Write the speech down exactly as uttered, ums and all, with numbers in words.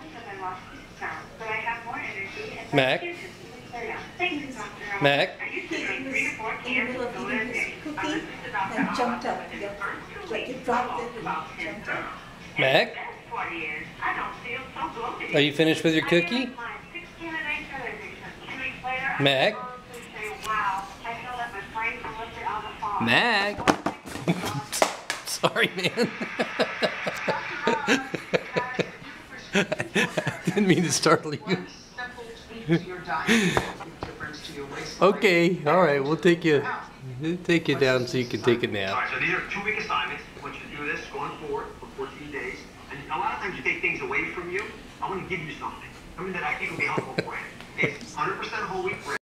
Mac? Mac? He was in the middle of eating his cookie and jumped up. Like he dropped it and jumped up. Mac? Are you finished with your cookie? Mac? Mac? Sorry, man. I didn't mean to startle you. Okay, all right, we'll take you, we'll take you down so you can take a nap. All right, so these are two-week assignments. I want you to do this going forward for fourteen days. And a lot of times you take things away from you. I want to give you something, something that I think will be helpful for you. It's one hundred percent whole wheat bread.